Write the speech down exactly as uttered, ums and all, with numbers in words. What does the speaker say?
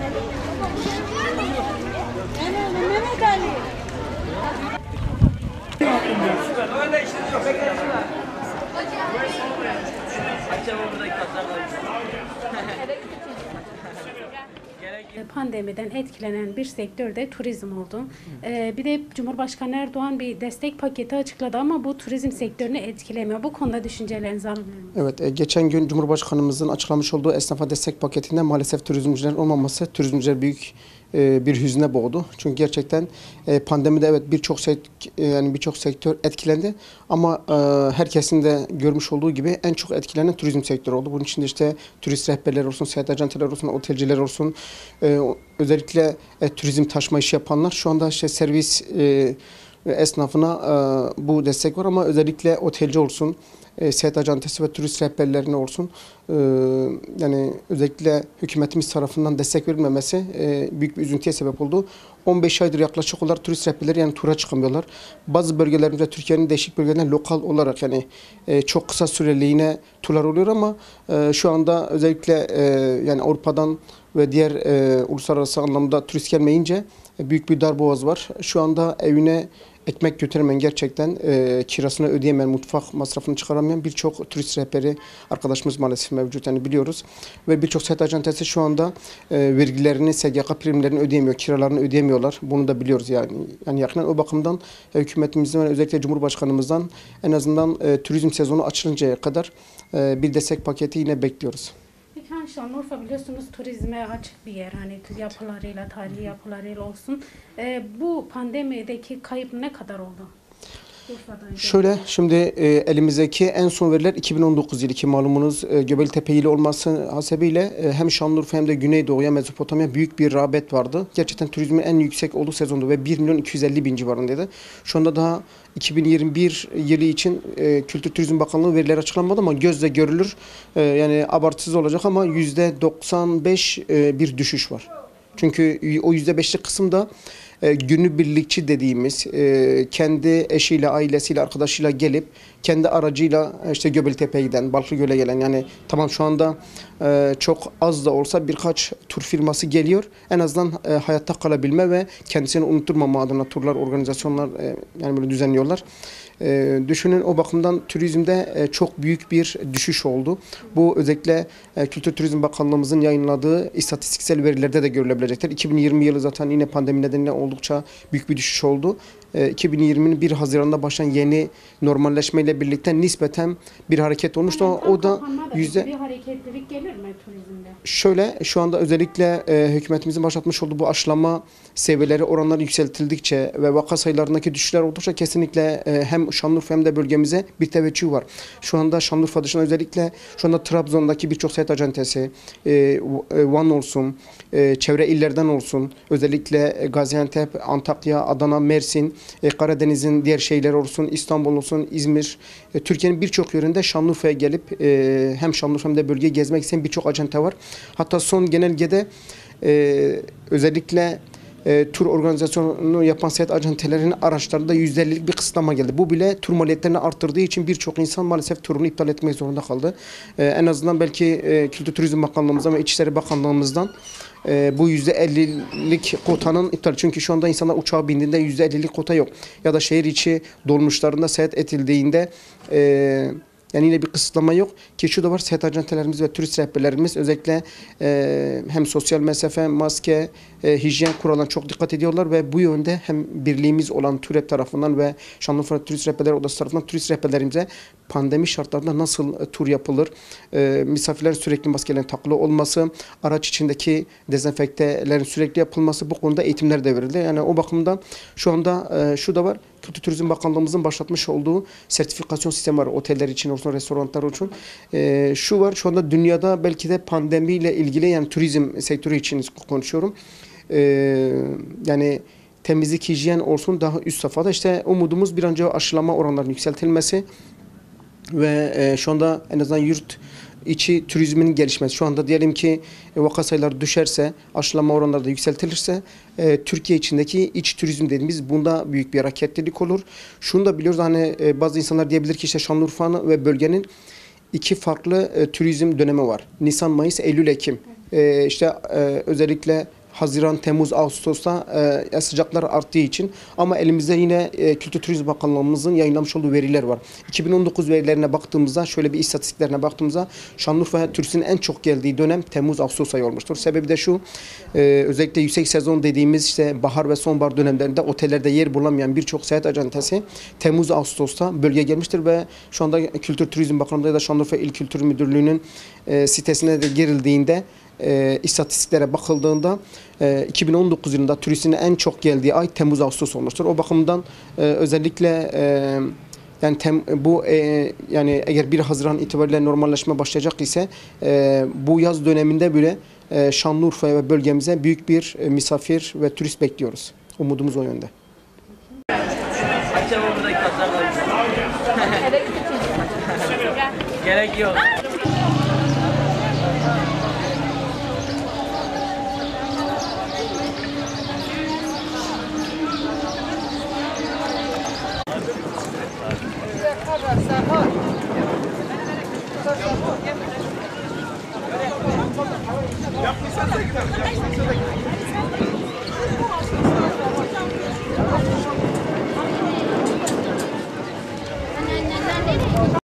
Mehmet Ali. Pandemiden etkilenen bir sektör de turizm oldu. Ee, bir de Cumhurbaşkanı Erdoğan bir destek paketi açıkladı ama bu turizm sektörünü etkilemiyor. Bu konuda düşüncelerinizi alabilir miyim? Evet, e, geçen gün Cumhurbaşkanımızın açıklamış olduğu esnafa destek paketinde maalesef turizmciler olmaması turizmciler büyük e, bir hüzne boğdu. Çünkü gerçekten e, pandemide evet birçok sek e, yani birçok sektör etkilendi ama e, herkesin de görmüş olduğu gibi en çok etkilenen turizm sektörü oldu. Bunun içinde işte turist rehberler olsun, seyahat ajanteler olsun, otelciler olsun, e, özellikle e, turizm taşıma işi yapanlar şu anda işte servis e, esnafına e, bu destek var ama özellikle otelci olsun, e, seyahat acentesi ve turist rehberlerine olsun e, yani özellikle hükümetimiz tarafından destek verilmemesi e, büyük bir üzüntüye sebep oldu. on beş aydır yaklaşık olarak turist rehberleri yani tura çıkamıyorlar. Bazı bölgelerimizde Türkiye'nin değişik bölgelerinde lokal olarak yani e, çok kısa süreliğine turlar oluyor ama e, şu anda özellikle e, yani Avrupa'dan ve diğer e, uluslararası anlamda turist gelmeyince e, büyük bir darboğaz var. Şu anda evine ekmek götüremeyen gerçekten e, kirasını ödeyemeyen, mutfak masrafını çıkaramayan birçok turist rehberi arkadaşımız maalesef mevcut. Yani biliyoruz ve birçok seyahat acentesi şu anda e, vergilerini, S G K primlerini ödeyemiyor, kiralarını ödeyemiyorlar. Bunu da biliyoruz yani. Yani yakından o bakımdan e, hükümetimizden ve özellikle Cumhurbaşkanımızdan en azından e, turizm sezonu açılıncaya kadar e, bir destek paketi yine bekliyoruz. Peki hani Şanlıurfa biliyorsunuz turizme açık bir yer. Hani yapılarıyla, tarihi yapılarıyla olsun. Ee, bu pandemideki kayıp ne kadar oldu? Şöyle şimdi e, elimizdeki en son veriler iki bin on dokuz yılı ki malumunuz e, Göbektepe ili olması hasebiyle e, hem Şanlıurfa hem de Güneydoğu'ya, Mezopotamya büyük bir rağbet vardı. Gerçekten turizmin en yüksek olduğu sezondu ve bir milyon iki yüz elli bin civarındaydı. Şu anda daha iki bin yirmi bir yılı için e, Kültür Turizm Bakanlığı verileri açıklanmadı ama gözle görülür. E, yani abartısız olacak ama yüzde doksan beş e, bir düşüş var. Çünkü o yüzde beşlik kısımda e, günübirlikçi dediğimiz e, kendi eşiyle, ailesiyle, arkadaşıyla gelip kendi aracıyla işte Göbektepe'ye giden, Balıklıgöl'e gelen yani tamam şu anda e, çok az da olsa birkaç tur firması geliyor. En azından e, hayatta kalabilme ve kendisini unutturmama adına turlar, organizasyonlar e, yani böyle düzenliyorlar. E, düşünün o bakımdan turizmde e, çok büyük bir düşüş oldu. Bu özellikle e, Kültür Turizm Bakanlığımızın yayınladığı istatistiksel verilerde de görülebilecektir. iki bin yirmi yılı zaten yine pandemi nedeniyle oldukça büyük bir düşüş oldu. E, iki bin yirminin bir Haziran'da başlayan yeni normalleşmeyle birlikte nispeten bir hareket olmuştu. Yani o da yüzde bir hareketlilik gelir mi turizmde? Şöyle şu anda özellikle e, hükümetimizin başlatmış olduğu bu aşılama seviyeleri oranları yükseltildikçe ve vaka sayılarındaki düşüşler oldukça kesinlikle e, hem Şanlıurfa hem de bölgemize bir teveccüh var. Şu anda Şanlıurfa dışında özellikle şu anda Trabzon'daki birçok seyahat acentesi, e, Van olsun, e, çevre illerden olsun, özellikle Gaziantep, Antakya, Adana, Mersin, e, Karadeniz'in diğer şehirleri olsun, İstanbul olsun, İzmir, e, Türkiye'nin birçok yerinde Şanlıurfa'ya gelip e, hem Şanlıurfa hem de bölgeyi gezmek isteyen birçok acente var. Hatta son genelgede e, özellikle e, tur organizasyonunu yapan seyahat acentelerinin araçlarında yüzde ellilik bir kısıtlama geldi. Bu bile tur maliyetlerini arttırdığı için birçok insan maalesef turunu iptal etmek zorunda kaldı. E, en azından belki e, Kültür Turizm Bakanlığımızdan ve İçişleri Bakanlığımızdan e, bu yüzde ellilik kotanın iptali. Çünkü şu anda insanlar uçağa bindiğinde yüzde ellilik kota yok. Ya da şehir içi dolmuşlarında seyahat edildiğinde e, yani yine bir kısıtlama yok ki şu da var, seyahat acentelerimiz ve turist rehberlerimiz özellikle e, hem sosyal mesafe, maske, e, hijyen kurallarına çok dikkat ediyorlar ve bu yönde hem birliğimiz olan TÜREP tarafından ve Şanlıurfa Turist Rehberleri Odası tarafından turist rehberlerimize pandemi şartlarında nasıl e, tur yapılır, e, misafirlerin sürekli maskelerin takılı olması, araç içindeki dezenfektelerin sürekli yapılması, bu konuda eğitimler de verildi. Yani o bakımdan şu anda e, şu da var. Kültür Turizm Bakanlığımızın başlatmış olduğu sertifikasyon sistemi var. Oteller için olsun, restoranlar için. E, şu var, şu anda dünyada belki de pandemiyle ilgili yani turizm sektörü için konuşuyorum. E, yani temizlik, hijyen olsun daha üst safhada. İşte umudumuz bir an önce aşılama oranlarının yükseltilmesi ve e, şu anda en azından yurt içi turizmin gelişmesi. Şu anda diyelim ki e, vaka sayıları düşerse, aşılama oranları da yükseltilirse e, Türkiye içindeki iç turizm dediğimiz bunda büyük bir hareketlilik olur. Şunu da biliyoruz, hani e, bazı insanlar diyebilir ki işte Şanlıurfa'nın ve bölgenin iki farklı e, turizm dönemi var. Nisan, Mayıs, Eylül, Ekim. E, işte e, özellikle Haziran, Temmuz, Ağustos'ta e, sıcaklar arttığı için. Ama elimizde yine e, Kültür Turizm Bakanlığımızın yayınlamış olduğu veriler var. iki bin on dokuz verilerine baktığımızda, şöyle bir istatistiklerine baktığımızda Şanlıurfa turistin en çok geldiği dönem Temmuz, Ağustos ayı olmuştur. Sebebi de şu, e, özellikle yüksek sezon dediğimiz işte bahar ve sonbahar dönemlerinde otellerde yer bulamayan birçok seyahat acentesi Temmuz, Ağustos'ta bölgeye gelmiştir ve şu anda Kültür Turizm Bakanlığı ya da Şanlıurfa İl Kültür Müdürlüğü'nün e, sitesine de girildiğinde e, istatistiklere bakıldığında e, iki bin on dokuz yılında turistin en çok geldiği ay Temmuz, Ağustos olmuştur. O bakımdan e, özellikle e, yani tem, bu e, yani eğer bir Haziran itibariyle normalleşme başlayacak ise e, bu yaz döneminde bile e, Şanlıurfa'ya ve bölgemize büyük bir e, misafir ve turist bekliyoruz. Umudumuz o yönde. Gerek yok. Yapmışsın da gider. Yapmışsın da gider.